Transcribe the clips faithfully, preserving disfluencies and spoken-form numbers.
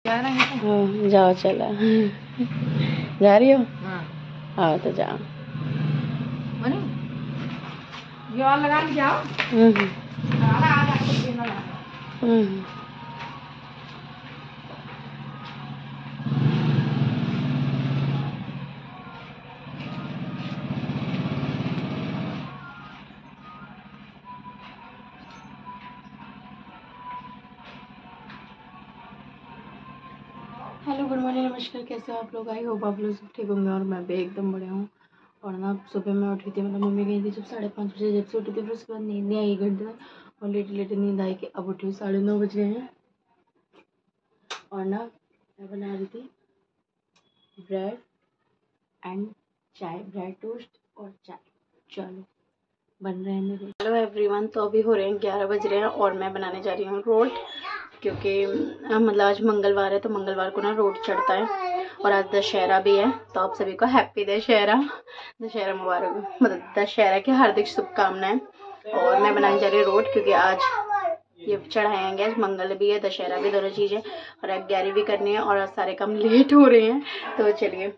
हाँ जाओ चला। जा रही हो? हाँ हाँ तो जाओ। ये और लगा के जाओ। Hmm hmm hello good morning नमस्कार, कैसे हो आप लोग? आई होप आप लोग सब ठीक होंगे और मैं भी एकदम बढ़िया हूँ। और ना सुबह मैं उठी थी, मतलब मम्मी गई थी जब साढ़े पाँच बजे, जब से उठी थी फिर उसके बाद नींद नहीं आई एक घंटे तक, और लेटे लेटे नींद आई कि अब उठी हूँ। साढ़े नौ बज गए हैं और ना मैं बना रही थी ब्रेड एंड चाय, ब्रेड टोस्ट और चाय। चलो बन रहे हैं मेरे। हेलो एवरीवन, तो अभी हो रहे हैं ग्यारह बज रहे हैं और मैं बनाने जा रही हूँ रोट, क्योंकि मतलब आज मंगलवार है तो मंगलवार को ना रोट चढ़ता है और आज दशहरा भी है। तो आप सभी को हैप्पी दशहरा, दशहरा मुबारक, मतलब दशहरा की हार्दिक शुभकामनाएं। और मैं बनाने जा रही हूँ रोट, क्योंकि आज ये चढ़ाएंगे, आज मंगल भी है दशहरा भी, दोनों चीज़ें, और ग्यारह भी करनी है और आज सारे काम लेट हो रहे हैं। तो चलिए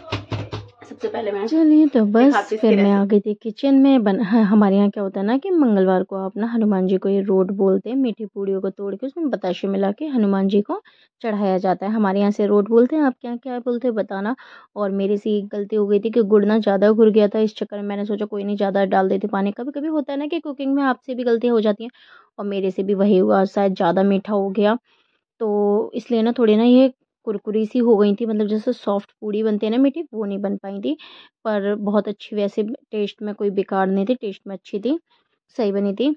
सबसे पहले मैं चलिए तो बस फिर मैं आ गई थी किचन में। बन हाँ, हमारे यहाँ क्या होता है ना कि मंगलवार को आप ना हनुमान जी को ये रोट बोलते हैं, मीठी पूड़ियों को तोड़ के उसमें बताशे मिला के हनुमान जी को चढ़ाया जाता है। हमारे यहाँ से रोट बोलते हैं, आपके यहाँ क्या बोलते हैं बताना। और मेरी से एक गलती हो गई थी कि गुड़ ना ज़्यादा घुल गया था, इस चक्कर में मैंने सोचा कोई नहीं ज़्यादा डाल देती पानी। कभी कभी होता है ना कि कुकिंग में आपसे भी गलतियाँ हो जाती हैं, और मेरे से भी वही हुआ, शायद ज़्यादा मीठा हो गया। तो इसलिए ना थोड़ी ना ये कुरकुरी सी हो गई थी, मतलब जैसे सॉफ्ट पूड़ी बनती है ना मीठी, वो नहीं बन पाई थी। पर बहुत अच्छी, वैसे टेस्ट में कोई बेकार नहीं थी, टेस्ट में अच्छी थी, सही बनी थी।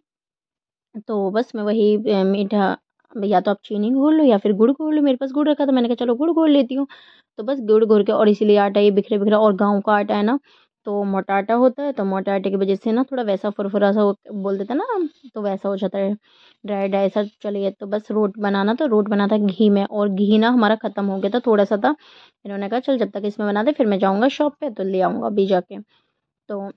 तो बस मैं वही अ, मीठा, या तो आप चीनी घोल लो या फिर गुड़ घोल लो। मेरे पास गुड़ रखा था, मैंने कहा चलो गुड़ घोल लेती हूँ। तो बस गुड़ घोल के, और इसीलिए आटा ये बिखरे बिखरा, और गाँव का आटा है ना तो मोटा आटा होता है, तो मोटा आटे की वजह से ना थोड़ा वैसा फुरफुरा सा हो- बोल देते हैं ना हम, तो वैसा हो जाता है, ड्राई ड्राई सा। चलिए तो बस रोट बनाना, तो रोट बना था घी में, और घी ना हमारा ख़त्म हो गया था, थोड़ा सा था। इन्होंने कहा चल जब तक इसमें बना दे, फिर मैं जाऊँगा शॉप पे तो ले आऊँगा अभी जाके। तो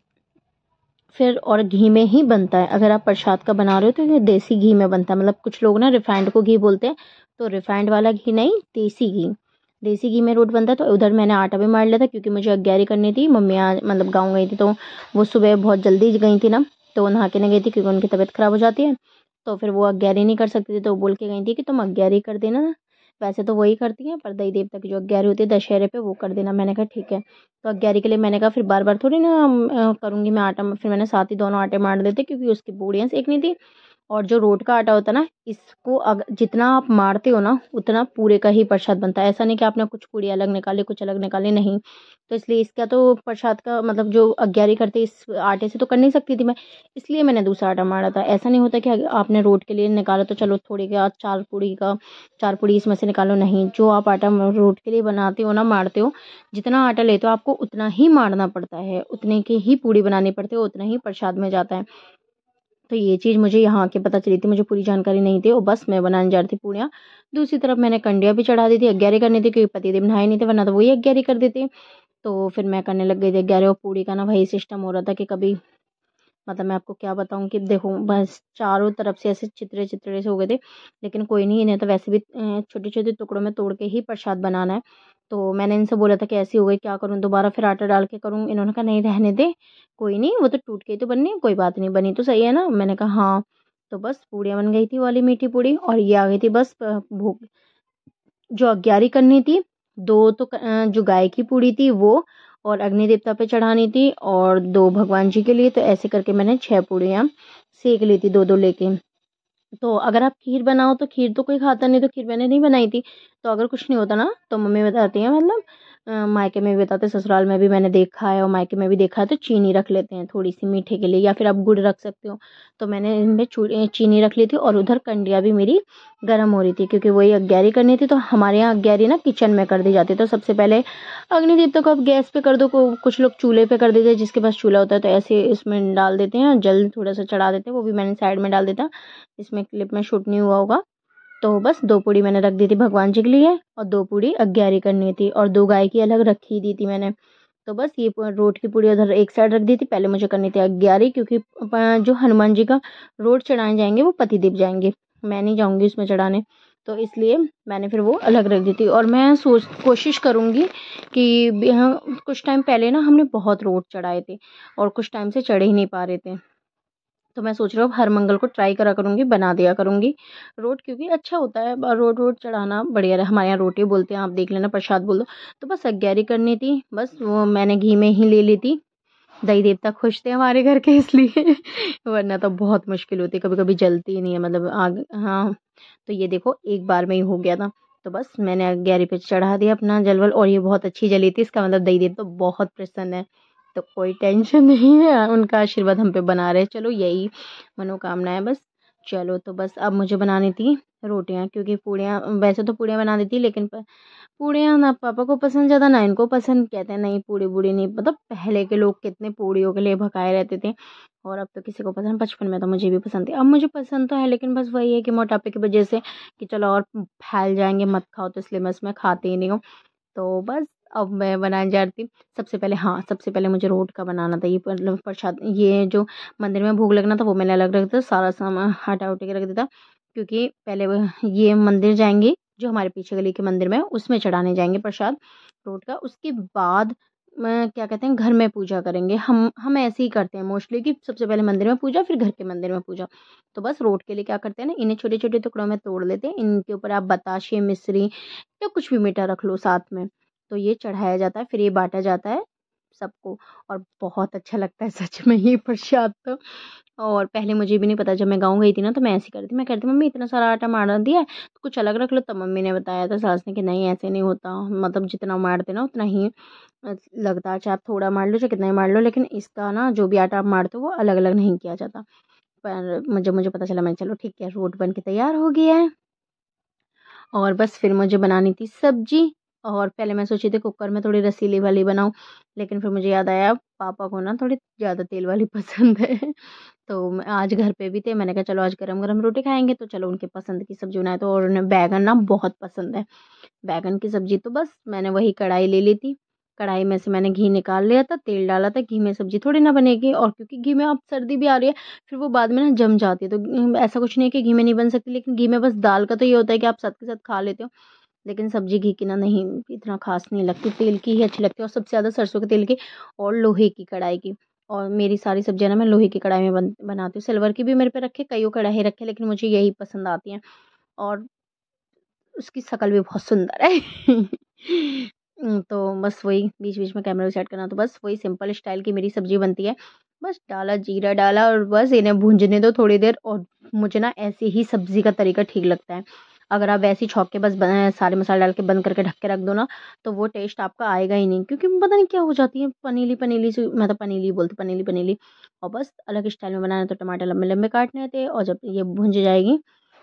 फिर और घी में ही बनता है, अगर आप प्रसाद का बना रहे हो तो ये देसी घी में बनता है। मतलब कुछ लोग ना रिफाइंड को घी बोलते हैं, तो रिफाइंड वाला घी नहीं, देसी घी, देसी घी में रोट बनता है। तो उधर मैंने आटा भी मार लिया था, क्योंकि मुझे अग्यारी करनी थी। मम्मी आज मतलब गाँव गई थी, तो वो सुबह बहुत जल्दी गई थी ना, तो वो नहा के नहीं गई थी क्योंकि उनकी तबीयत ख़राब हो जाती है। तो फिर वो अग्यारी नहीं कर सकती थी, तो वो बोल के गई थी कि तुम अग्यारी कर देना। वैसे तो वही करती हैं, पर दई देवता की जो अग्यारी होती है दशहरे पे, वो कर देना। मैंने कहा ठीक है। तो अग्यारी के लिए मैंने कहा फिर बार बार थोड़ी ना अ, करूँगी मैं आटा, फिर मैंने साथ ही दोनों आटे मार देते, क्योंकि उसकी पूड़ियाँ सेकनी थी। और जो रोट का आटा होता है ना, इसको अग जितना आप मारते हो ना उतना पूरे का ही प्रसाद बनता है। ऐसा नहीं कि आपने कुछ पूड़ी अलग निकाली कुछ अलग निकाली, नहीं। तो इसलिए इसका तो प्रसाद का मतलब जो अग्यारी करते इस आटे से तो कर नहीं सकती थी मैं, इसलिए मैंने दूसरा आटा मारा था। ऐसा नहीं होता कि अगर आपने रोट के लिए निकाला तो चलो थोड़ी का चार पूड़ी का चार पूड़ी इसमें से निकालो, नहीं। जो आप आटा रोट के लिए बनाते हो ना, मारते हो, जितना आटा लेते हो आपको उतना ही मारना पड़ता है, उतने की ही पूड़ी बनानी पड़ती है, उतना ही प्रसाद में जाता है। तो ये चीज़ मुझे यहाँ आके पता चली थी, मुझे पूरी जानकारी नहीं थी, और बस मैं बनाने जा रही थी पूड़ियाँ। दूसरी तरफ मैंने कंडिया भी चढ़ा दी थी, अग्यारी करनी थी, क्योंकि पतिदेव नहाए नहीं थे, वरना तो वही अग्यारी कर देते। तो फिर मैं करने लग गई थी अग्यारी, और पूड़ी का ना वही सिस्टम हो रहा था कि कभी, मतलब मैं आपको क्या बताऊँ कि देखो बस चारों तरफ से ऐसे चित्रे चित्रे से हो गए थे। लेकिन कोई नहीं, इन्हें तो वैसे भी छोटे छोटे टुकड़ों में तोड़ के ही प्रसाद बनाना है। तो मैंने इनसे बोला था कि ऐसी हो गई, क्या करूँ, दोबारा फिर आटा डाल के करूँ? इन्होंने कहा नहीं रहने दे, कोई नहीं, वो तो टूट के ही तो बननी है, कोई बात नहीं, बनी तो सही है ना। मैंने कहा हाँ। तो बस पूड़ियाँ बन गई थी, वाली मीठी पूड़ी, और ये आ गई थी बस अ, भोग, जो अग्यारी करनी थी। दो तो क- अ, जो गाय की पूड़ी थी वो, और अग्नि देवता पे चढ़ानी थी, और दो भगवान जी के लिए। तो ऐसे करके मैंने छह पूड़ियाँ सेक ली थी, दो दो लेके। तो अगर आप खीर बनाओ तो खीर तो कोई खाता नहीं, तो खीर मैंने नहीं बनाई थी। तो अगर कुछ नहीं होता ना तो मम्मी बताती हैं, मतलब अ, मायके में भी बताते, ससुराल में भी मैंने देखा है और मायके में भी देखा है, तो चीनी रख लेते हैं थोड़ी सी मीठे के लिए, या फिर आप गुड़ रख सकते हो। तो मैंने इनमें चू- चीनी रख ली थी, और उधर कंडिया भी मेरी गर्म हो रही थी, क्योंकि वही अग्यारी करनी थी। तो हमारे यहाँ अग्यारी ना किचन में कर दी जाती है। तो सबसे पहले अग्नि देवता को आप गैस पे कर दो, को कुछ लोग चूल्हे पे कर देते हैं, जिसके पास चूल्हा होता है तो ऐसे इसमें डाल देते हैं, जल थोड़ा सा चढ़ा देते हैं, वो भी मैंने साइड में डाल देता। इसमें क्लिप में शूट नहीं हुआ होगा। तो बस दो पूड़ी मैंने रख दी थी भगवान जी के लिए, और दो पूड़ी अग्यारी करनी थी, और दो गाय की अलग रखी दी थी मैंने। तो बस ये पू- रोट की पूड़ी उधर एक साइड रख दी थी। पहले मुझे करनी थी अग्यारी, क्योंकि प- जो हनुमान जी का रोट चढ़ाने जाएंगे वो पतिदेव जाएंगे, मैं नहीं जाऊंगी उसमें चढ़ाने। तो इसलिए मैंने फिर वो अलग रख दी थी। और मैं सोच कोशिश करूँगी कि यहाँ कुछ टाइम पहले ना हमने बहुत रोट चढ़ाए थे और कुछ टाइम से चढ़े ही नहीं पा रहे थे, तो मैं सोच रहा हूँ हर मंगल को ट्राई करा करूँगी, बना दिया करूँगी रोट, क्योंकि अच्छा होता है रोट वोट चढ़ाना, बढ़िया है। हमारे यहाँ रोटी बोलते हैं, आप देख लेना, प्रसाद बोल दो। तो बस अग्यारी करनी थी, बस वो मैंने घी में ही ले ली थी। दही देवता खुश थे हमारे घर के इसलिए वरना तो बहुत मुश्किल होती, कभी कभी जलती ही नहीं है, मतलब आग। हाँ, तो ये देखो एक बार में ही हो गया था। तो बस मैंने अग्यारी पे चढ़ा दिया अपना जलवल, और ये बहुत अच्छी जली थी, इसका मतलब दही देवता तो बहुत प्रसन्न है। तो कोई टेंशन नहीं है, उनका आशीर्वाद हम पे बना रहे। चलो यही मनोकामना है बस। चलो तो बस अब मुझे बनानी थी रोटियां, क्योंकि पूड़ियाँ वैसे तो पूड़ियाँ बना देती, लेकिन पूड़ियाँ ना पापा को पसंद ज़्यादा ना इनको पसंद। कहते हैं नहीं पूड़ी बूड़ी नहीं, मतलब पहले के लोग कितने पूड़ियों के लिए भकाए रहते थे, और अब तो किसी को पसंद। बचपन में तो मुझे भी पसंद थी, अब मुझे पसंद तो है, लेकिन बस वही है कि मोटापे की वजह से कि चलो और फैल जाएंगे मत खाओ, तो इसलिए मैं उसमें खाती ही नहीं हूँ। तो बस अब मैं बनाने जा रही थी। सबसे पहले हाँ सबसे पहले मुझे रोट का बनाना था, ये मतलब प्रसाद, ये जो मंदिर में भोग लगना था वो मैंने अलग रख दिया, सारा सामान हटा उठा के रख दिया था, क्योंकि पहले ये मंदिर जाएंगे जो हमारे पीछे गली के मंदिर में, उसमें चढ़ाने जाएंगे प्रसाद रोट का। उसके बाद मैं क्या कहते हैं घर में पूजा करेंगे। हम हम ऐसे ही करते हैं मोस्टली कि सबसे पहले मंदिर में पूजा, फिर घर के मंदिर में पूजा। तो बस रोट के लिए क्या करते हैं ना, इन्हें छोटे छोटे टुकड़ों में तोड़ लेते हैं, इनके ऊपर आप बताशे मिश्री या कुछ भी मीठा रख लो साथ में, तो ये चढ़ाया जाता है, फिर ये बांटा जाता है सबको। और बहुत अच्छा लगता है सच में ये प्रसाद तो। और पहले मुझे भी नहीं पता, जब मैं गाँव गई थी ना तो मैं ऐसी करती थी, मैं कहती मम्मी इतना सारा आटा मार दिया है तो कुछ अलग रख लो। तब मम्मी ने बताया था, सास ने, कि नहीं ऐसे नहीं होता, मतलब जितना मारते ना उतना ही लगता है, चाहे आप थोड़ा मार लो चाहे कितना ही मार लो, लेकिन इसका ना जो भी आटा आप मारते हो वो अलग अलग नहीं किया जाता। पर मुझे मुझे पता चला, मैं चलो ठीक है रोट बन के तैयार हो गया है। और बस फिर मुझे बनानी थी सब्जी। और पहले मैं सोची थी कुकर में थोड़ी रसीली वाली बनाऊं, लेकिन फिर मुझे याद आया पापा को ना थोड़ी ज़्यादा तेल वाली पसंद है। तो मैं आज घर पे भी थे, मैंने कहा चलो आज गरम गरम रोटी खाएंगे, तो चलो उनके पसंद की सब्जी बनाए। तो और उन्हें बैगन ना बहुत पसंद है, बैगन की सब्जी। तो बस मैंने वही कढ़ाई ले ली थी, कढ़ाई में से मैंने घी निकाल लिया था, तेल डाला था। घी में सब्जी थोड़ी ना बनेगी, और क्योंकि घी में अब सर्दी भी आ रही है, फिर वो बाद में ना जम जाती है। तो घी- ऐसा कुछ नहीं है कि घी में नहीं बन सकती, लेकिन घी में बस दाल का तो ये होता है कि आप साथ के साथ खा लेते हो, लेकिन सब्जी घी की ना नहीं इतना खास नहीं लगती, तेल की ही अच्छी लगती है, और सबसे ज़्यादा सरसों के तेल की और लोहे की कढ़ाई की। और मेरी सारी सब्जियां ना मैं लोहे की कढ़ाई में बन, बनाती हूँ। सिल्वर की भी मेरे पे रखे, कईयों कढ़ाई रखे, लेकिन मुझे यही पसंद आती हैं। और उसकी शक्ल भी बहुत सुंदर है। उम, तो बस वही बीच-बीच में कैमरा सेट करना, तो बस वही सिंपल स्टाइल की मेरी सब्ज़ी बनती है। बस डाला, जीरा डाला, और बस इन्हें भूनने दो थोड़ी देर। और मुझे ना ऐसे ही सब्ज़ी का तरीका ठीक लगता है। अगर आप वैसे ही छौंक के बस ब सारे मसाले डाल के बंद करके ढक के रख दो ना, तो वो टेस्ट आपका आएगा ही नहीं, क्योंकि पता नहीं क्या हो जाती है पनीली-पनीली सी, मैं तो पनीली बोलती हूँ, पनीली-पनीली। और बस अलग स्टाइल में बनाना है तो टमाटर लंबे-लंबे काटने थे, और जब ये भुन जाएगी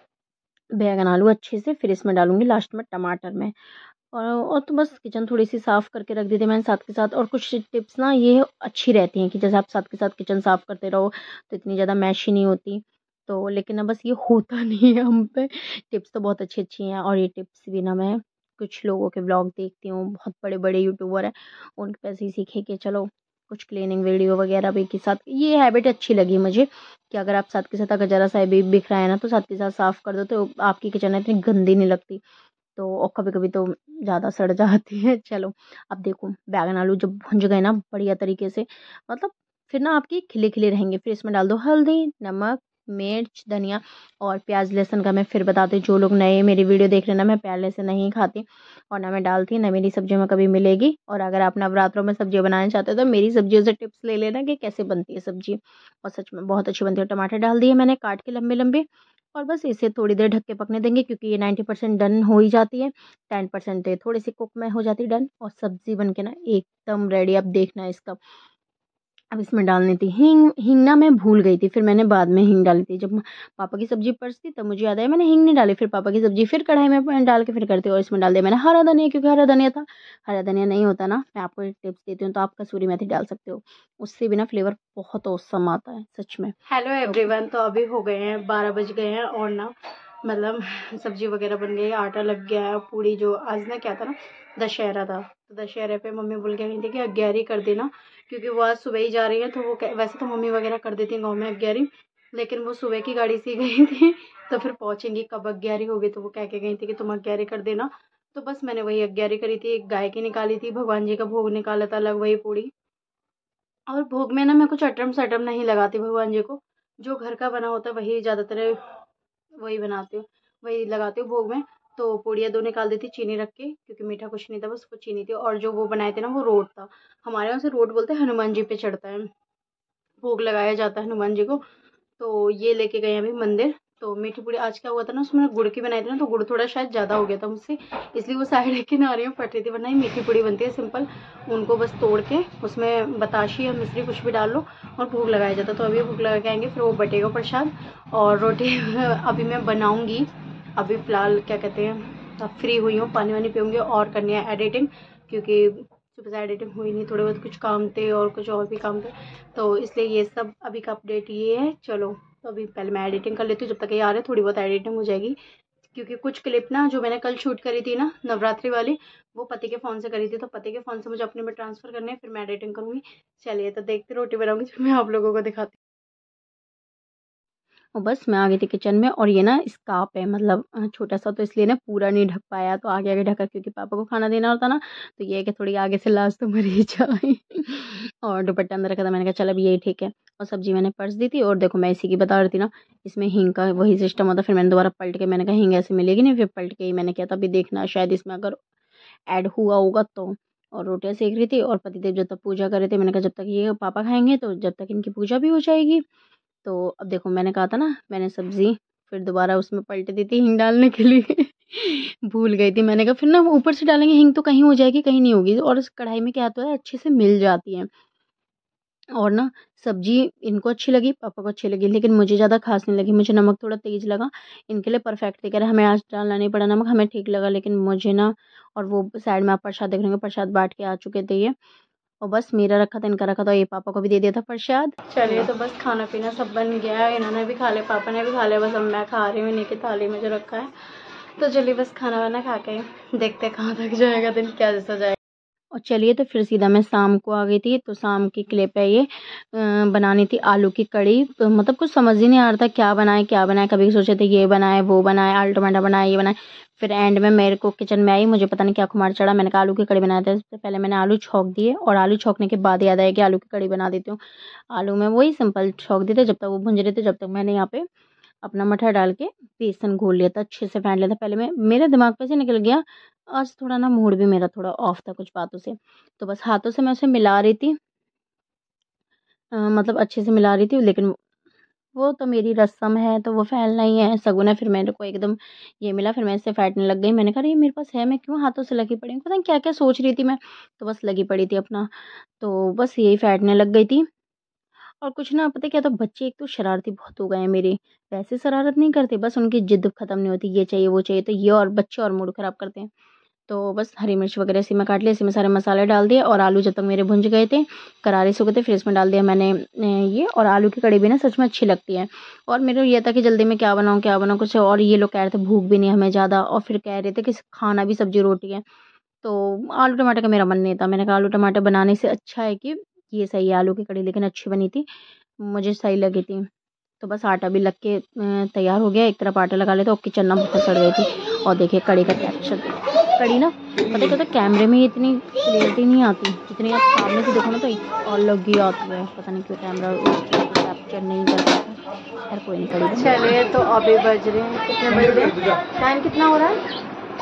बैंगन आलू अच्छे से, फिर इसमें डालूँगी लास्ट में टमाटर में। और और तो बस किचन थोड़ी-सी साफ़ करके रख दी थी मैंने साथ के साथ। और कुछ टिप्स ना ये अच्छी रहती हैं कि जैसे आप साथ के साथ किचन साफ़ करते रहो, तो इतनी ज़्यादा मैशी नहीं होती। तो लेकिन अब बस ये होता नहीं है हम पे। टिप्स तो बहुत अच्छी-अच्छी हैं, और ये टिप्स भी ना मैं कुछ लोगों के व्लॉग देखती हूँ, बहुत बड़े-बड़े यूट्यूबर हैं, उनके पास ही सीखे कि चलो कुछ क्लीनिंग वीडियो वगैरह भी के साथ ये हैबिट अच्छी लगी मुझे, कि अगर आप साथ के साथ अगर ज़रा-सा भी बिख रहा है ना, तो साथ के साथ साफ़ कर दो, तो आपकी किचन इतनी गंदी नहीं लगती। तो और कभी-कभी तो ज़्यादा सड़ जाती है। चलो, अब देखो बैंगन आलू जब भुन गए ना बढ़िया तरीके से, मतलब फिर ना आपके खिले-खिले रहेंगे। फिर इसमें डाल दो हल्दी, नमक, मिर्च, धनिया और प्याज़ लहसुन का मैं फिर बताती हूँ, जो लोग नए मेरी वीडियो देख रहे हैं ना, मैं पहले से नहीं खाती और ना मैं डालती, ना मेरी सब्जियों में कभी मिलेगी। और अगर आप नवरात्रों में सब्जियाँ बनाना चाहते हो तो मेरी सब्जियों से टिप्स ले लेना कि कैसे बनती है सब्ज़ी, और सच में बहुत अच्छी बनती है। टमाटर डाल दिए मैंने काट के लंबे-लंबे, और बस इसे थोड़ी देर ढक के पकने देंगे, क्योंकि ये नाइंटी परसेंट डन हो ही जाती है, टेन परसेंट थोड़ी सी कुक में हो जाती है डन, और सब्ज़ी बन के ना एकदम रेडी। अब देखना इसका, अब इसमें डालनी थी हींग। हींग ना मैं भूल गई थी, फिर मैंने बाद में हींग डाली थी। जब म- पापा की सब्ज़ी परसी तब मुझे याद आया मैंने हींग नहीं डाली, फिर पापा की सब्ज़ी फिर कढ़ाई में डाल के फिर करती हूँ, और इसमें डाल दिया मैंने हरा धनिया, क्योंकि हरा धनिया था। हरा धनिया नहीं होता ना, मैं आपको एक टिप्स देती हूँ, तो आप कसूरी मेथी डाल सकते हो, उससे भी ना फ्लेवर बहुत औसम आता है सच में। हेलो एवरीवन, तो अभी हो गए हैं बारह बज गए हैं, और ना मतलब सब्जी वगैरह बन गई, आटा लग गया है। पूड़ी जो आज ना क्या था ना, दशहरा था, तो दशहरे पे मम्मी बोल के गई थी कि अग्यारी कर देना, क्योंकि वो आज सुबह ही जा रही है। तो वो कह- वैसे तो मम्मी वगैरह कर देती हैं गाँव में अग्यारी, लेकिन वो सुबह की गाड़ी से गई थी तो फिर पहुँचेंगी कब, ग्यारह हो गई, तो वो कह के गई थी कि तुम ग्यारह कर देना। तो बस मैंने वही ग्यारह करी थी, एक गाय की निकाली थी, भगवान जी का भोग निकाला था अलग, वही पूड़ी। और भोग में ना मैं कुछ अटरम सटरम नहीं लगाती भगवान जी को, जो घर का बना होता है वही ज़्यादातर वही बनाती हूँ, वही लगाती हूँ भोग में। तो पूड़ियाँ दो निकाल दी थी चीनी रख के, क्योंकि मीठा कुछ नहीं था, बस वो चीनी थी। और जो वो बनाए थे ना वो रोट था, हमारे यहाँ से रोट बोलते हैं, हनुमान जी पे चढ़ता है, भोग लगाया जाता है हनुमान जी को। तो ये लेके गए अभी मंदिर। तो मीठी पूड़ी आज क्या हुआ था ना, उसमें गुड़ की बनाई थी ना, तो गुड़ थोड़ा शायद ज़्यादा हो गया था मुझसे, इसलिए वो साइड लेके ना आ रही हूँ, फट रही थी। वरना ही मीठी पूड़ी बनती है सिंपल, उनको बस तोड़ के उसमें बताशी या मिश्री कुछ भी डाल लो और भोग लगाया जाता है। तो अभी भोग लगा के आएंगे, फिर वो बटेगा प्रसाद। और रोटी अभी मैं बनाऊँगी, अभी फ़िलहाल क्या कहते हैं, अब फ्री हुई हूँ, पानी वानी पीऊँगी और करनी है एडिटिंग, क्योंकि सुबह से एडिटिंग हुई नहीं, थोड़े बहुत कुछ काम थे और कुछ और भी काम थे, तो इसलिए ये सब अभी का अपडेट ये है। चलो तो अभी पहले मैं एडिटिंग कर लेती हूँ, जब तक ये आ रहे थोड़ी बहुत एडिटिंग हो जाएगी, क्योंकि कुछ क्लिप ना जो मैंने कल शूट करी थी ना नवरात्रि वाली, वो पति के फ़ोन से करी थी, तो पति के फ़ोन से मुझे अपने में ट्रांसफ़र करने हैं, फिर मैं एडिटिंग करूँगी। चलिए तो देखते रोटी बनाऊँगी, फिर मैं आप लोगों को दिखाती हूँ। और बस मैं आ गई थी किचन में, और ये ना स्कार्प है, मतलब अ, छोटा सा, तो इसलिए ना पूरा नहीं ढक पाया, तो आगे आगे ढका, क्योंकि पापा को खाना देना होता ना, तो ये है कि थोड़ी आगे से लाश तो मर ही जाए। और दुपट्टा अंदर रखा था, मैंने कहा चल अब यही ठीक है। और सब्जी मैंने पर्स दी थी, और देखो मैं इसी की बता रही थी ना, इसमें हींग का वही सिस्टम होता। फिर मैंने दोबारा पलट के, मैंने कहा हींग ऐसे मिलेगी नहीं, फिर पलट के ही मैंने किया था। अभी देखना शायद इसमें अगर ऐड हुआ होगा तो। और रोटियां सेक रही थी, और पतिदेव जब तक पूजा कर रहे थे, मैंने कहा जब तक ये पापा खाएंगे तो जब तक इनकी पूजा भी हो जाएगी। तो अब देखो मैंने कहा था ना, मैंने सब्ज़ी फिर दोबारा उसमें पलट दी थी हींग डालने के लिए। भूल गई थी, मैंने कहा फिर ना ऊपर से डालेंगे हींग तो कहीं हो जाएगी कहीं नहीं होगी, और इस कढ़ाई में क्या होता है अच्छे से मिल जाती है। और ना सब्जी इनको अच्छी लगी, पापा को अच्छी लगी, लेकिन मुझे ज़्यादा खास नहीं लगी, मुझे नमक थोड़ा तेज़ लगा। इनके लिए परफेक्ट थी, कह रहे हमें आज डालना नहीं पड़ा नमक, हमें ठीक लगा, लेकिन मुझे ना। और वो साइड में आप प्रसाद देख रहे होंगे, प्रसाद बांट के आ चुके थे ये। और बस मेरा रखा था, इनका रखा था, ये पापा को भी दे दिया था प्रसाद। चलिए तो बस खाना पीना सब बन गया है, इन्होंने भी खा लिया, पापा ने भी खा लिया, बस अब मैं खा रही हूँ इन्हीं की थाली में जो रखा है। तो चलिए बस खाना वाना खा के देखते हैं कहाँ तक जाएगा दिन, क्या जैसा जाएगा। और चलिए तो फिर सीधा मैं शाम को आ गई थी। तो शाम की क्लिप है ये, अ, बनानी थी आलू की कड़ी। तो मतलब कुछ समझ ही नहीं आ रहा था क्या बनाए क्या बनाए, कभी सोचे थे ये बनाए वो बनाए, आलू टमाटर बनाए ये बनाए। फिर एंड में मेरे को किचन में आई, मुझे पता नहीं क्या खुमार चढ़ा, मैंने कहा आलू की कड़ी बनाते हैं। सबसे पहले मैंने आलू छौंक दिए, और आलू छौंकने के बाद याद आया कि आलू की कड़ी बना देती हूँ। आलू में वही सिंपल छौंक दिए थे, जब तक वो भुंज रहे थे, जब तक मैंने यहाँ पे अपना मटर डाल के बेसन घोल लिया था, अच्छे से फेंट लिया था। पहले मैं, मेरे दिमाग पे से निकल गया, आज थोड़ा ना मूड भी मेरा थोड़ा ऑफ था कुछ बातों से, तो बस हाथों से मैं उसे मिला रही थी, अ, मतलब अच्छे से मिला रही थी, लेकिन वो तो मेरी रस्म है तो वो फैलना ही है, शगुन है। फिर मेरे को एकदम ये मिला, फिर मैं इससे फैटने लग गई। मैंने कहा ये मेरे पास है, मैं क्यों हाथों से लगी पड़ी हूँ, पता नहीं क्या क्या सोच रही थी मैं, तो बस लगी पड़ी थी अपना, तो बस यही फैटने लग गई थी। और कुछ ना, पता है क्या, तो बच्चे एक तो शरारती बहुत हो गए हैं मेरे, वैसे शरारत नहीं करते, बस उनकी जिद खत्म नहीं होती, ये चाहिए वो चाहिए, तो ये और बच्चे और मूड खराब करते हैं। तो बस हरी मिर्च वगैरह इसी में काट लिया, इसी में सारे मसाले डाल दिए, और आलू जब तक मेरे भुंज गए थे, करारे से हो गए थे, फिर इसमें डाल दिया मैंने ये। और आलू की कड़ी भी ना सच में अच्छी लगती है। और मेरे ये था कि जल्दी में क्या बनाऊँ क्या बनाऊँ कुछ, और ये लोग कह रहे थे भूख भी नहीं हमें ज़्यादा, और फिर कह रहे थे कि खाना भी सब्जी रोटी है, तो आलू टमाटर का मेरा मन नहीं था। मैंने कहा आलू टमाटर बनाने से अच्छा है कि ये सही है आलू की कड़ी, लेकिन अच्छी बनी थी, मुझे सही लगी थी। तो बस आटा भी लग के अ, तैयार हो गया, एक तरफ आटा लगा लेते, और किचन ना बहुत सड़ गई थी। और देखिए कड़ी का टेक्सचर, कड़ी ना पता क्या होता है, कैमरे में इतनी क्लियरिटी नहीं आती, जितनी आप सामने से देखो ना तो अलग ही आती है, पता नहीं क्यों कैमरा कैप्चर नहीं कर पाता। खैर कोई नहीं, कड़ी चलिए तो अभी बज रहे हैं, कितने बज रहे हैं, टाइम कितना हो रहा है,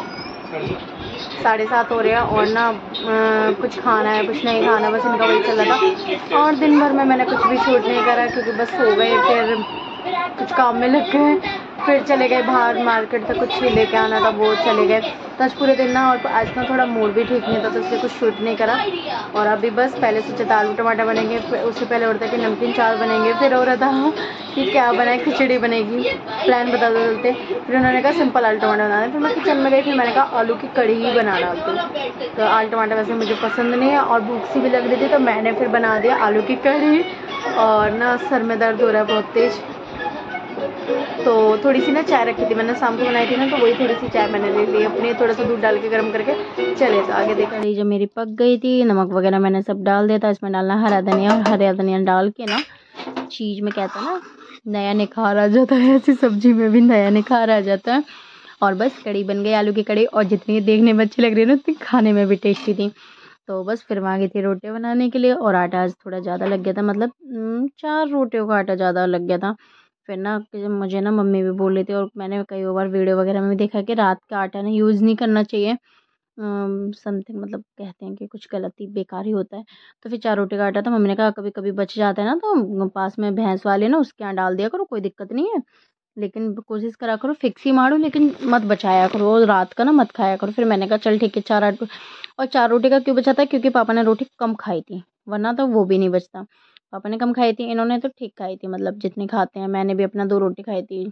साढ़े सात हो रहे हैं। और ना आ, कुछ खाना है कुछ नहीं खाना, बस इनका वही चल रहा था। और दिन भर में मैंने कुछ भी शूट नहीं करा, क्योंकि बस हो गए, फिर कुछ काम में लग गए, फिर चले गए बाहर मार्केट से कुछ लेके आना था, वो चले गए। तो आज पूरे दिन ना, और आज ना थोड़ा मूड भी ठीक नहीं था, तो इसलिए कुछ शूट नहीं करा। और अभी बस पहले सोचा था आलू टमाटर बनेंगे, फिर उससे पहले और था कि नमकीन चावल बनेंगे, फिर हो रहा था कि क्या बनाए, खिचड़ी बनेगी, प्लान बता दो चलते। फिर उन्होंने कहा सिंपल आलू टमाटर बनाना है, फिर मैं किचन में गई, फिर मैंने कहा आलू की कड़ी ही बना डालती हूँ। तो आलू टमाटर वैसे मुझे पसंद नहीं है, और भूख सी भी लग रही थी, तो मैंने फिर बना दिया आलू की कड़ी। और ना सर में दर्द हो रहा है बहुत तेज़, तो थोड़ी सी ना चाय रखी थी मैंने, शाम को बनाई थी ना, तो वही थोड़ी सी चाय मैंने ले ली अपनी, थोड़ा सा दूध डाल के गर्म करके। चले तो आगे देखा, कड़ी जो मेरी पक गई थी, नमक वगैरह मैंने सब डाल दिया था, इसमें डालना हरा धनिया, और हरा धनिया डाल के ना चीज़ में कहता है ना नया निखार आ जाता है, ऐसी सब्जी में भी नया निखार आ जाता है। और बस कड़ी बन गई, आलू की कड़ी, और जितनी देखने में अच्छी लग रही है ना उतनी खाने में भी टेस्टी थी। तो बस फिर वहाँ गई थी रोटियाँ बनाने के लिए, और आटा आज थोड़ा ज़्यादा लग गया था, मतलब चार रोटियों का आटा ज़्यादा लग गया था। फिर ना मुझे ना मम्मी भी बोल रही थी, और मैंने कई बार वीडियो वगैरह में भी देखा कि रात का आटा ना यूज़ नहीं करना चाहिए, समथिंग मतलब कहते हैं कि कुछ गलती बेकार ही होता है। तो फिर चार रोटी का आटा था, मम्मी ने कहा कभी कभी बच जाता है ना तो पास में भैंस वाले ना उसके यहाँ डाल दिया करो, कोई दिक्कत नहीं है, लेकिन कोशिश करा करो फिक्स ही मारो, लेकिन मत बचाया करो, रात का ना मत खाया करो। फिर मैंने कहा चल ठीक है चार आट, और चार रोटी का क्यों बचा था, क्योंकि पापा ने रोटी कम खाई थी, वरना तो वो भी नहीं बचता। पापा ने कम खाई थी, इन्होंने तो ठीक खाई थी, मतलब जितनी खाते हैं। मैंने भी अपना दो रोटी खाई थी।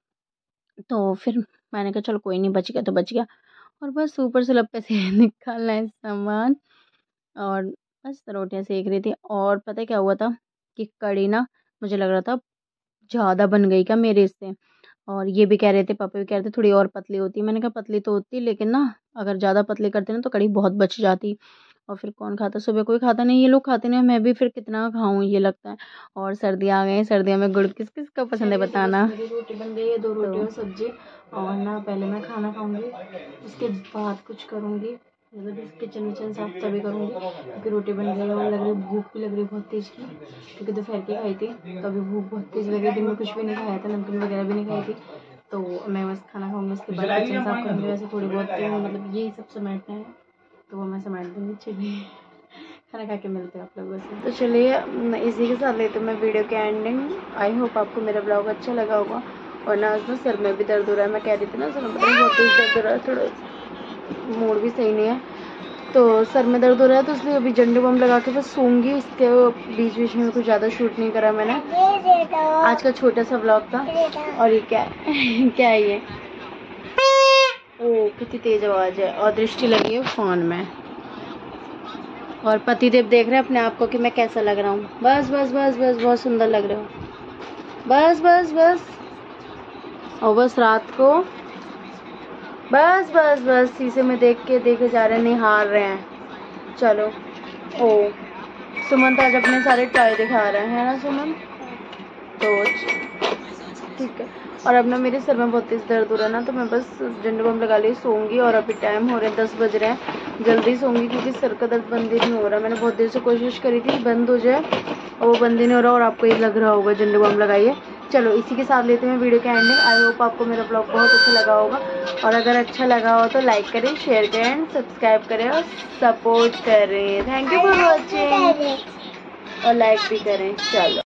तो फिर मैंने कहा चलो कोई नहीं, बच गया तो बच गया। और बस ऊपर से लप्पे से निकालना है सामान, और बस रोटियां सेक रही थी। और पता है क्या हुआ था कि कड़ी ना मुझे लग रहा था ज़्यादा बन गई क्या मेरे से, और ये भी कह रहे थे, पापा भी कह रहे थे थोड़ी और पतली होती। मैंने कहा पतली तो होती, लेकिन ना अगर ज़्यादा पतली करते ना तो कड़ी बहुत बच जाती, और फिर कौन खाता, सुबह कोई खाता नहीं, ये लोग खाते नहीं, मैं भी फिर कितना खाऊं ये लगता है। और सर्दियाँ आ गई, सर्दियों में गुड़ किस किस का पसंद है बताना। मेरी रोटी बन गई है, दो रोटी और सब्जी, और ना पहले मैं खाना खाऊंगी, उसके बाद कुछ करूंगी, मतलब किचन विचन साफ तभी करूंगी, क्योंकि रोटी बन गई है और लग रही भूख भी लग रही बहुत तेज़ की, क्योंकि दोपहर की खाई थी तो अभी भूख बहुत तेज़ लग रही। दिन में कुछ भी नहीं खाया था, नमकीन वगैरह भी नहीं खाई थी। तो मैं बस खाना खाऊंगी, उसके बाद किचन साफ करूँगी। वैसे थोड़ी बहुत मतलब यही सब समेटना है, तो वो मैं समेट दूँगी। चलिए खाना खा के मिलते हैं आप लोगों से। तो चलिए इसी के साथ लेते मैं वीडियो के एंडिंग। आई होप आपको मेरा ब्लॉग अच्छा लगा होगा। और ना आज ना सर में भी दर्द हो रहा है, मैं कह रही थी ना सर में बहुत तेज दर्द हो रहा है, थोड़ा मूड भी सही नहीं है, तो सर में दर्द हो रहा है, तो इसलिए अभी झंडू बम लगा के बस सोऊंगी। इसके बीच बीच में कुछ ज़्यादा शूट नहीं करा मैंने, आज का छोटा सा ब्लॉग था। और ये क्या है क्या है ये, ओ कितनी तेज़ आवाज़ है, और दृष्टि लगी है फ़ोन में, और पतिदेव देख रहे हैं अपने आप को कि मैं कैसा लग रहा हूँ। बस बस बस बस बहुत सुंदर लग रहे हो, बस बस बस। और बस रात को बस बस बस शीशे में देख के देखे जा रहे हैं, निहार रहे हैं। चलो ओ सुमन तो आज अपने सारे टॉय दिखा रहे हैं, है ना सुमन, तो ठीक है। और अब ना मेरे सर में बहुत तेज़ दर्द हो रहा है ना, तो मैं बस झंडू बम लगा लिए सोऊंगी। और अभी टाइम हो रहे हैं दस बज रहे हैं, जल्दी सोऊंगी, क्योंकि सर का दर्द बंद ही नहीं हो रहा। मैंने बहुत देर से कोशिश करी थी बंद हो जाए, और वो बंद ही नहीं हो रहा। और आपको ये लग रहा होगा झंडू बम लगाइए। चलो इसी के साथ लेते हैं वीडियो के एंडिंग। आई होप आपको मेरा ब्लॉग बहुत अच्छा लगा होगा, और अगर अच्छा लगा हो तो लाइक करें, शेयर करें एंड सब्सक्राइब करें और सपोर्ट करें। थैंक यू फॉर वॉचिंग, और लाइक भी करें। चलो।